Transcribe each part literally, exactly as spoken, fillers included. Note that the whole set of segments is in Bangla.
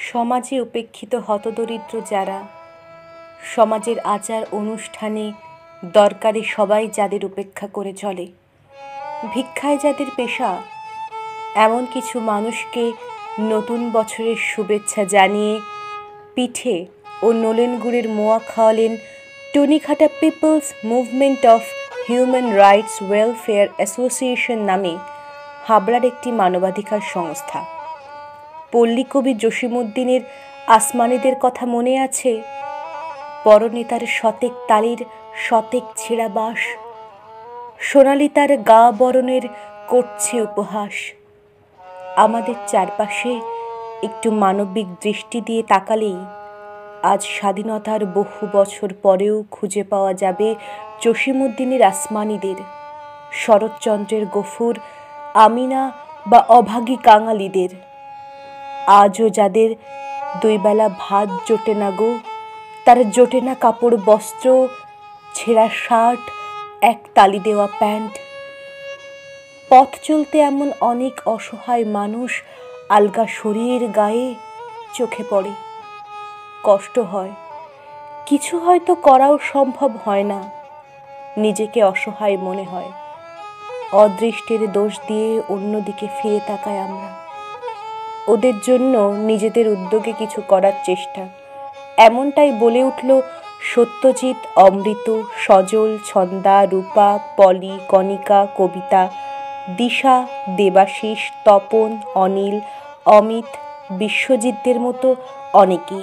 সমাজে উপেক্ষিত হতদরিদ্র যারা, সমাজের আচার অনুষ্ঠানে দরকারে সবাই যাদের উপেক্ষা করে চলে, ভিক্ষায় যাদের পেশা, এমন কিছু মানুষকে নতুন বছরের শুভেচ্ছা জানিয়ে পিঠে ও নলেন গুড়ের মোয়া খাওয়ালেন Tunighata peoples movement of human rights welfare association নামে হাবড়ার একটি মানবাধিকার সংস্থা। পল্লীকবি জসিমউদ্দিনের আসমানিদের কথা মনে আছে? পরনে তার শতেক তালির শতেক ছেঁড়া বাঁশ, সোনালি তার গা বরণের করছে উপহাস। আমাদের চারপাশে একটু মানবিক দৃষ্টি দিয়ে তাকালেই আজ স্বাধীনতার বহু বছর পরেও খুঁজে পাওয়া যাবে জসিমউদ্দিনের আসমানিদের, শরৎচন্দ্রের গফুর, আমিনা বা অভাগী কাঙালিদের। আজও যাদের দুই বেলা ভাত জোটে না গো, তার জোটে না কাপড় বস্ত্র, ছেঁড়া শার্ট, এক তালি দেওয়া প্যান্ট। পথ চলতে এমন অনেক অসহায় মানুষ আলগা শরীর গায়ে চোখে পড়ে, কষ্ট হয়। কিছু হয়তো করাও সম্ভব হয় না, নিজেকে অসহায় মনে হয়। অদৃষ্টের দোষ দিয়ে অন্যদিকে ফিরে তাকাই আমরা। ওদের জন্য নিজেদের উদ্যোগে কিছু করার চেষ্টা, এমনটাই বলে উঠল সত্যজিৎ, অমৃত, সজল, ছন্দা, রূপা, পলি, কণিকা, কবিতা, দিশা, দেবাশিস, তপন, অনিল, অমিত, বিশ্বজিৎদের মতো অনেকেই।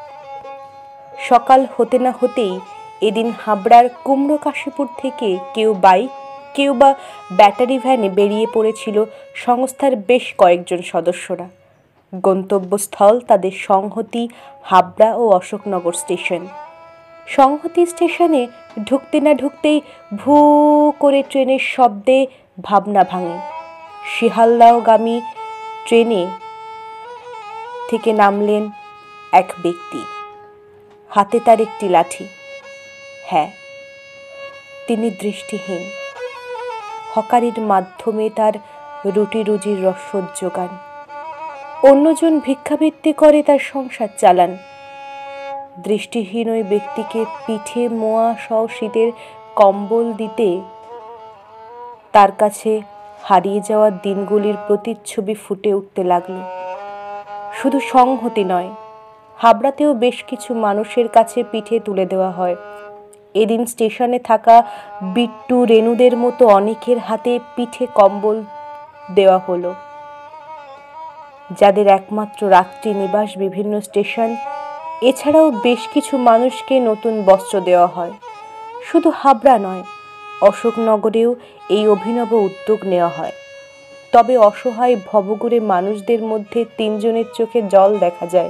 সকাল হতে না হতেই এদিন হাবড়ার কুমড়ো কাশীপুর থেকে কেউ বাইক, কেউ বা ব্যাটারি ভ্যানে বেরিয়ে পড়েছিল সংস্থার বেশ কয়েকজন সদস্যরা। গন্তব্যস্থল তাদের সংহতি হাবড়া ও অশোকনগর স্টেশন। সংহতি স্টেশনে ঢুকতে না ঢুকতেই ভূ করে ট্রেনের শব্দে ভাবনা ভাঙে। শিয়ালদাহগামী ট্রেনে থেকে নামলেন এক ব্যক্তি, হাতে তার একটি লাঠি। হ্যাঁ, তিনি দৃষ্টিহীন। হকারির মাধ্যমে তার রুটি রুজির রসদ যোগান। অন্যজন ভিক্ষাবৃত্তি করে তার সংসার চালান। দৃষ্টিহীন ওই ব্যক্তিকে পিঠে মোয়া সহ শীতের কম্বল দিতে তার কাছে হারিয়ে যাওয়ার দিনগুলির প্রতিচ্ছবি ফুটে উঠতে লাগলো। শুধু সংহতি নয়, হাবড়াতেও বেশ কিছু মানুষের কাছে পিঠে তুলে দেওয়া হয়। এদিন স্টেশনে থাকা বিট্টু, রেণুদের মতো অনেকের হাতে পিঠে কম্বল দেওয়া হলো। যাদের একমাত্র রাত্রি নিবাস বিভিন্ন স্টেশন, এছাড়াও বেশ কিছু মানুষকে নতুন বস্ত্র দেওয়া হয়। শুধু হাবড়া নয়, অশোকনগরেও এই অভিনব উদ্যোগ নেওয়া হয়। তবে অসহায় ভবঘুরে মানুষদের মধ্যে তিনজনের চোখে জল দেখা যায়।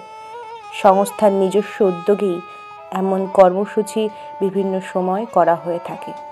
সংস্থার নিজস্ব উদ্যোগেই এমন কর্মসূচি বিভিন্ন সময় করা হয়ে থাকে।